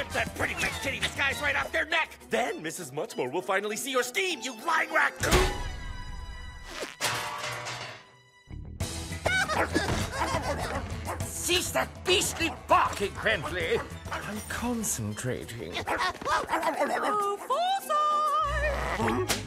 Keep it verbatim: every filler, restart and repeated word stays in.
rip that pretty red kitty disguise right off their neck! Then Missus Muchmore will finally see your scheme, you lying raccoon! Cease that beastly barking, Bentley! I'm concentrating. Oh, foresight!